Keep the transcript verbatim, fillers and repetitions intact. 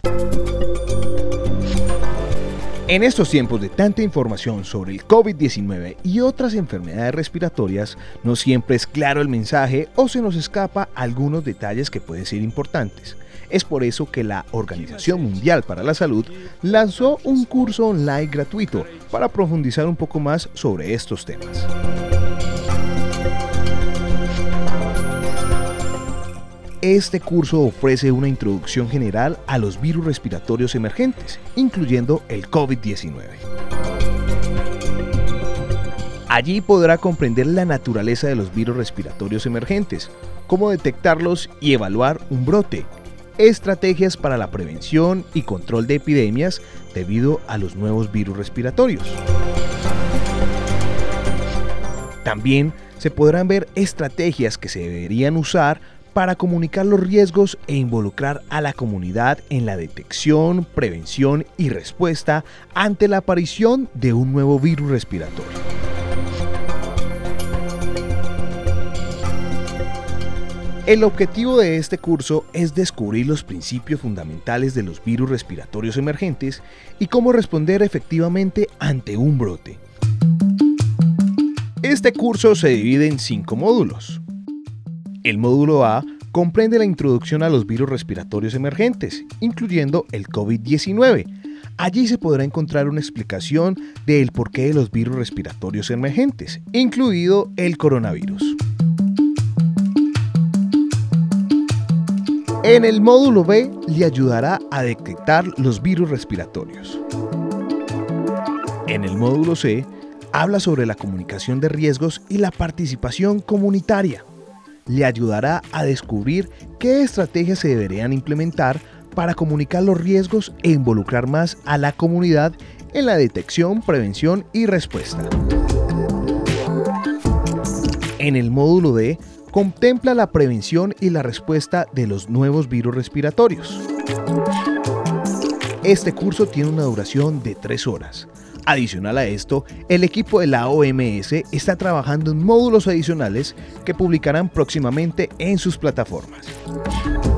En estos tiempos de tanta información sobre el COVID diecinueve y otras enfermedades respiratorias, no siempre es claro el mensaje o se nos escapa algunos detalles que pueden ser importantes. Es por eso que la Organización Mundial para la Salud lanzó un curso online gratuito para profundizar un poco más sobre estos temas. Este curso ofrece una introducción general a los virus respiratorios emergentes, incluyendo el COVID diecinueve. Allí podrá comprender la naturaleza de los virus respiratorios emergentes, cómo detectarlos y evaluar un brote, estrategias para la prevención y control de epidemias debido a los nuevos virus respiratorios. También se podrán ver estrategias que se deberían usar para comunicar los riesgos e involucrar a la comunidad en la detección, prevención y respuesta ante la aparición de un nuevo virus respiratorio. El objetivo de este curso es descubrir los principios fundamentales de los virus respiratorios emergentes y cómo responder efectivamente ante un brote. Este curso se divide en cinco módulos. El módulo A comprende la introducción a los virus respiratorios emergentes, incluyendo el COVID diecinueve. Allí se podrá encontrar una explicación del porqué de los virus respiratorios emergentes, incluido el coronavirus. En el módulo B le ayudará a detectar los virus respiratorios. En el módulo C habla sobre la comunicación de riesgos y la participación comunitaria. Le ayudará a descubrir qué estrategias se deberían implementar para comunicar los riesgos e involucrar más a la comunidad en la detección, prevención y respuesta. En el módulo D, contempla la prevención y la respuesta de los nuevos virus respiratorios. Este curso tiene una duración de tres horas. Adicional a esto, el equipo de la O M S está trabajando en módulos adicionales que publicarán próximamente en sus plataformas.